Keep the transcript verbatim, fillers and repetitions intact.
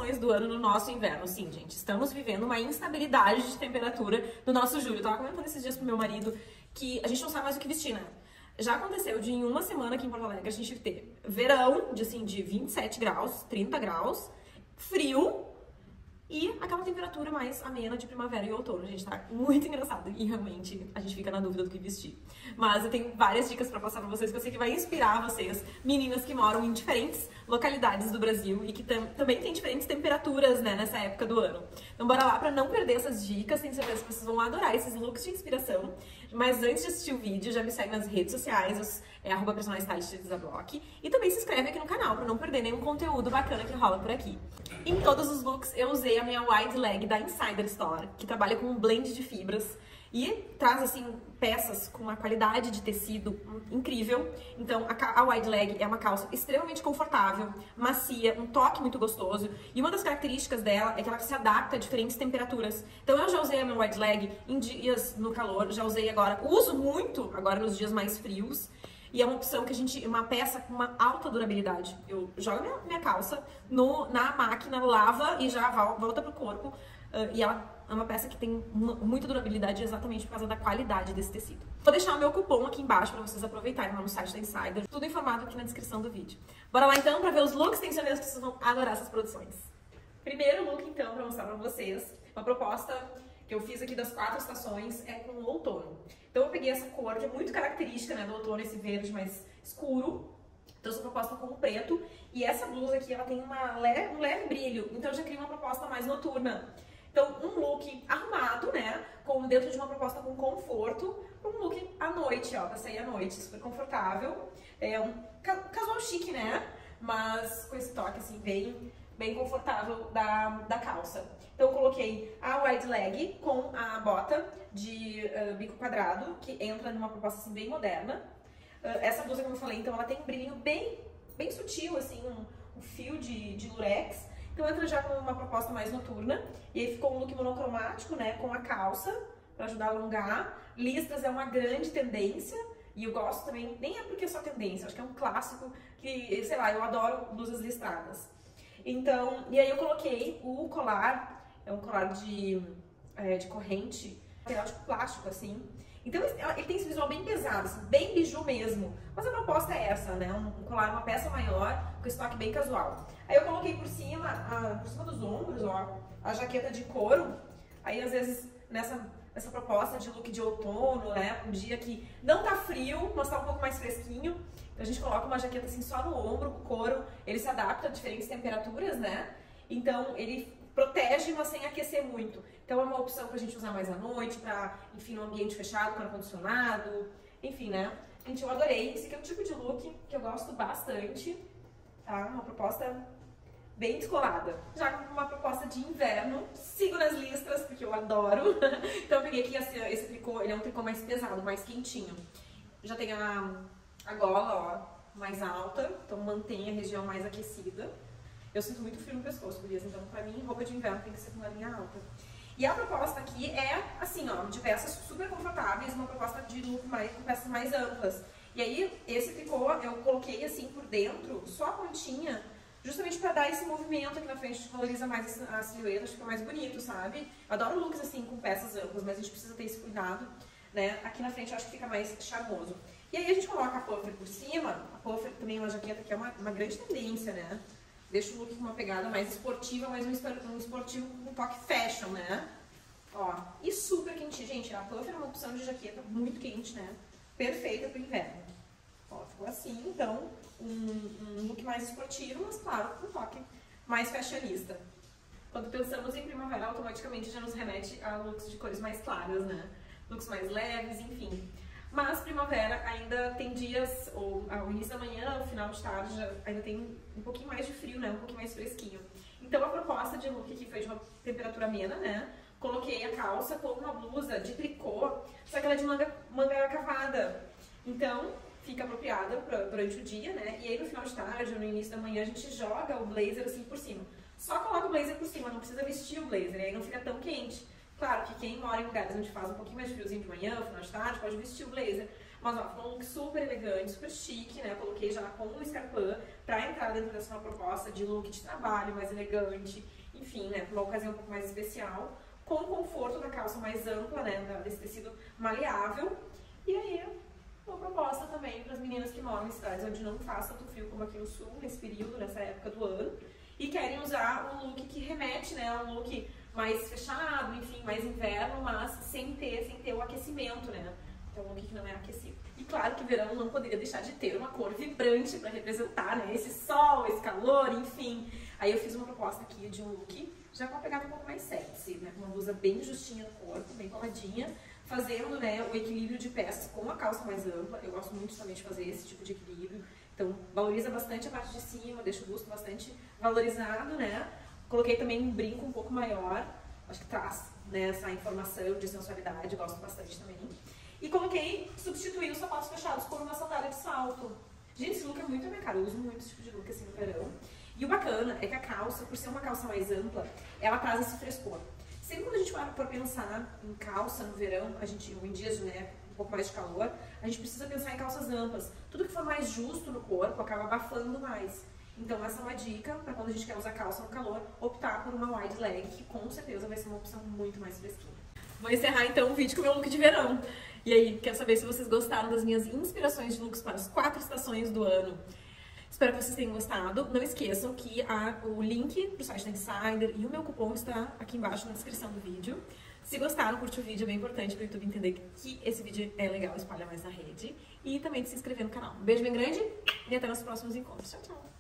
estações do ano no nosso inverno. Sim, gente, estamos vivendo uma instabilidade de temperatura no nosso julho. Eu tava comentando esses dias pro meu marido que a gente não sabe mais o que vestir, né? Já aconteceu de em uma semana aqui em Porto Alegre a gente ter verão, de assim, de vinte e sete graus, trinta graus, frio e aquela temperatura mais amena de primavera e outono. Gente, tá muito engraçado e realmente a gente fica na dúvida do que vestir. Mas eu tenho várias dicas pra passar pra vocês que eu sei que vai inspirar vocês, meninas que moram em diferentes localidades do Brasil e que tam também tem diferentes temperaturas, né, nessa época do ano. Então bora lá pra não perder essas dicas, tenho certeza que vocês vão adorar esses looks de inspiração. Mas antes de assistir o vídeo, já me segue nas redes sociais, é arroba personal stylist Isablock, e também se inscreve aqui no canal pra não perder nenhum conteúdo bacana que rola por aqui. Em todos os looks eu usei a minha wide leg da Insider Store, que trabalha com um blend de fibras e traz assim peças com uma qualidade de tecido incrível. Então a, a wide leg é uma calça extremamente confortável, macia, um toque muito gostoso, e uma das características dela é que ela se adapta a diferentes temperaturas. Então eu já usei a minha wide leg em dias no calor, já usei agora, uso muito agora nos dias mais frios. E é uma opção que a gente, uma peça com uma alta durabilidade. Eu jogo minha, minha calça no, na máquina, lava e já volta pro corpo. Uh, e ela é uma peça que tem uma, muita durabilidade exatamente por causa da qualidade desse tecido. Vou deixar o meu cupom aqui embaixo para vocês aproveitarem lá no site da Insider. Tudo informado aqui na descrição do vídeo. Bora lá então para ver os looks, tenho certeza que vocês vão adorar essas produções. Primeiro look então para mostrar para vocês, uma proposta que eu fiz aqui das quatro estações é com o outono. Então eu peguei essa cor que é muito característica, né, do outono, esse verde mais escuro. Trouxe a proposta com o preto. E essa blusa aqui, ela tem uma leve, um leve brilho, então eu já criei uma proposta mais noturna. Então um look arrumado, né, com, dentro de uma proposta com conforto, um look à noite, ó, pra sair à noite, super confortável. É um casual chique, né, mas com esse toque assim bem... bem confortável da, da calça. Então eu coloquei a wide leg com a bota de uh, bico quadrado, que entra numa proposta assim bem moderna. Uh, essa blusa, como eu falei, então ela tem um brilhinho bem, bem sutil, assim, um, um fio de, de lurex. Então entra já com uma proposta mais noturna. E aí ficou um look monocromático, né, com a calça, pra ajudar a alongar. Listras é uma grande tendência. E eu gosto também, nem é porque é só tendência, acho que é um clássico que, sei lá, eu adoro blusas listradas. Então, e aí eu coloquei o colar, é um colar de, é, de corrente, material de plástico, assim. Então ele tem esse visual bem pesado, assim, bem biju mesmo. Mas a proposta é essa, né? Um colar, uma peça maior, com esse toque bem casual. Aí eu coloquei por cima, a, por cima dos ombros, ó, a jaqueta de couro. Aí às vezes nessa, nessa proposta de look de outono, né? Um dia que não tá frio, mas tá um pouco mais fresquinho. Então a gente coloca uma jaqueta assim só no ombro, o couro, ele se adapta a diferentes temperaturas, né? Então ele protege, mas sem aquecer muito. Então é uma opção pra gente usar mais à noite, pra, enfim, num ambiente fechado, com ar-condicionado, enfim, né? Gente, eu adorei. Esse aqui é um tipo de look que eu gosto bastante, tá? Uma proposta bem descolada. Já com uma proposta de inverno, sigo nas listras, porque eu adoro. Então eu peguei aqui esse, esse tricô, ele é um tricô mais pesado, mais quentinho. Já tem a... a gola, ó, mais alta, então mantém a região mais aquecida. Eu sinto muito frio no pescoço, beleza? Então, pra mim, roupa de inverno tem que ser com uma linha alta. E a proposta aqui é, assim, ó, de peças super confortáveis, uma proposta de look mais, com peças mais amplas. E aí, esse tricô eu coloquei, assim, por dentro, só a pontinha, justamente pra dar esse movimento aqui na frente, que valoriza mais a silhueta, fica mais bonito, sabe? Eu adoro looks, assim, com peças amplas, mas a gente precisa ter esse cuidado, né? Aqui na frente eu acho que fica mais charmoso. E aí a gente coloca a puffer por cima, a puffer também é uma jaqueta que é uma, uma grande tendência, né? Deixa o look com uma pegada mais esportiva, mas um esportivo com um toque fashion, né? Ó, e super quentinho. Gente, a puffer é uma opção de jaqueta muito quente, né? Perfeita pro inverno. Ó, ficou assim, então, um, um look mais esportivo, mas claro, com um toque mais fashionista. Quando pensamos em primavera, automaticamente já nos remete a looks de cores mais claras, né? Looks mais leves, enfim. Mas primavera ainda tem dias, ou ao início da manhã, ao final de tarde, já, ainda tem um pouquinho mais de frio, né? Um pouquinho mais fresquinho. Então a proposta de look aqui foi de uma temperatura amena, né? Coloquei a calça com uma blusa de tricô, só que ela é de manga, manga cavada. Então fica apropriada pra, durante o dia, né? E aí no final de tarde ou no início da manhã a gente joga o blazer assim por cima. Só coloca o blazer por cima, não precisa vestir o blazer, aí não fica tão quente. Claro que quem mora em lugares onde faz um pouquinho mais de friozinho de manhã, final de tarde, pode vestir o blazer. Mas ó, foi um look super elegante, super chique, né? Coloquei já com um escarpão pra entrar dentro dessa nova proposta de look de trabalho mais elegante, enfim, né? Pra uma ocasião um pouco mais especial, com o conforto da calça mais ampla, né? Desse tecido maleável. E aí, uma proposta também para as meninas que moram em cidades onde não faz tanto frio como aqui no sul, nesse período, nessa época do ano, e querem usar um look que remete, né, um look mais fechado, enfim, mais inverno, mas sem ter, sem ter o aquecimento, né? Então, um look que não é aquecido. E claro que verão não poderia deixar de ter uma cor vibrante para representar, né, esse sol, esse calor, enfim. Aí eu fiz uma proposta aqui de um look já com uma pegada um pouco mais sexy, né, com uma blusa bem justinha no corpo, bem coladinha, fazendo, né, o equilíbrio de peças com a calça mais ampla. Eu gosto muito também de fazer esse tipo de equilíbrio. Então, valoriza bastante a parte de cima, deixa o busto bastante valorizado, né? Coloquei também um brinco um pouco maior, acho que traz, né, essa informação de sensualidade, gosto bastante também. E coloquei, substituí os sapatos fechados por uma sandália de salto. Gente, esse look é muito a minha cara, eu uso muito esse tipo de look assim no verão. E o bacana é que a calça, por ser uma calça mais ampla, ela traz esse frescor. Sempre quando a gente vai por pensar em calça no verão, a gente, ou em dias, né, um pouco mais de calor, a gente precisa pensar em calças amplas. Tudo que for mais justo no corpo acaba abafando mais. Então essa é uma dica para quando a gente quer usar calça no calor, optar por uma wide leg, que com certeza vai ser uma opção muito mais fresquinha. Vou encerrar então o vídeo com o meu look de verão. E aí, quero saber se vocês gostaram das minhas inspirações de looks para as quatro estações do ano. Espero que vocês tenham gostado. Não esqueçam que a, o link pro site da Insider e o meu cupom está aqui embaixo na descrição do vídeo. Se gostaram, curte o vídeo, é bem importante para o YouTube entender que esse vídeo é legal, espalha mais na rede. E também de se inscrever no canal. Um beijo bem grande e até nos próximos encontros. Tchau, tchau!